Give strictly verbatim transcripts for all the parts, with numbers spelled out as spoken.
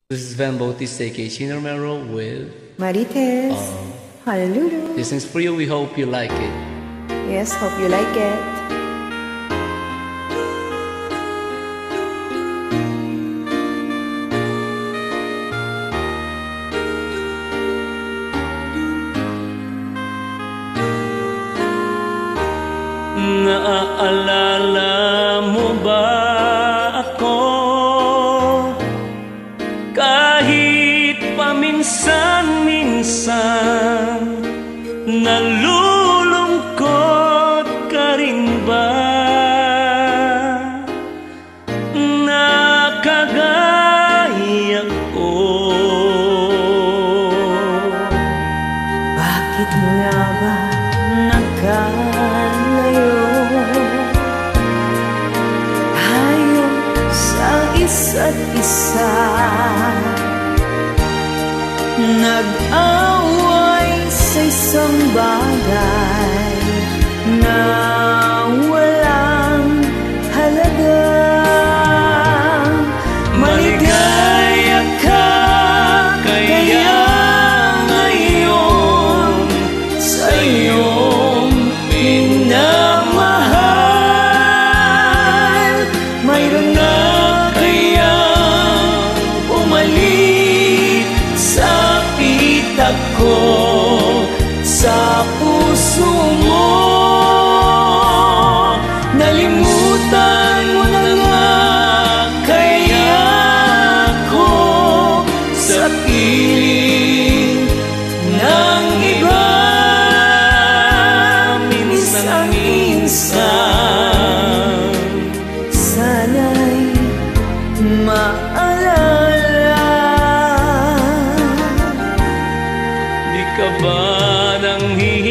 This is Vhen Bautista Romero with Mthez. Um, Hallelujah. this is for you. We hope you like it. Yes, hope you like it. Naaalala mo ba ako? Kahit paminsan-minsan nalulungkot ka rin ba? Nakagaya ko. Bakit nga ba nakalayo tayo sa isa't isa? Nag-away sa isang bagay na walang halaga. Maligaya ka kaya ngayon sa iyong minamahal. Mayroon na kayang umalit sa pitak ko, sa puso mo. Nalimutan mo na nga kaya ko sa piling ng iba. Minsan-minsan sana'y maalala. Di ka ba nang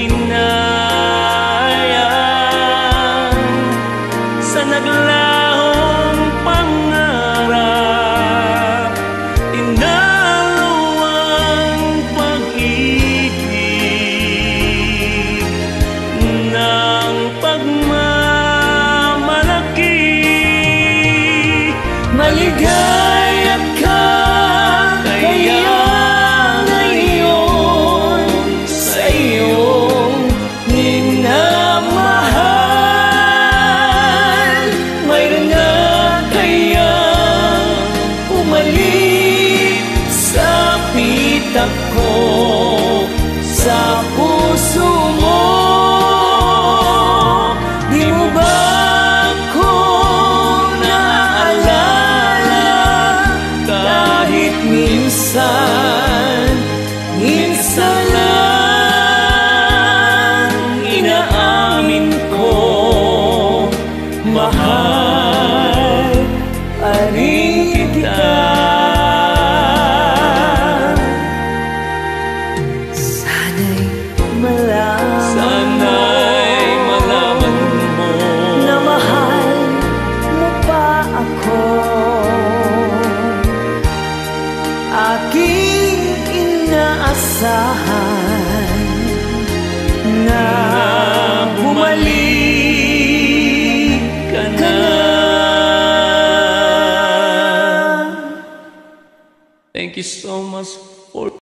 hihinayang sa naglahong pangarap? Inalawang pag-ibig ng pagmamalaki. Maligaya ka kaya ngayon sa iyong minamahal. Mayroon na kaya umalit sa pitak ko, sa puso mo. Di mo ba ako naaalala? Kahit minsan, minsan lang inaamin ko, mahal pa rin kita. Sana'y malaman Sana'y malaman mo na mahal mo pa ako. Aking inaasahan na bumalik ka na. Thank you so much.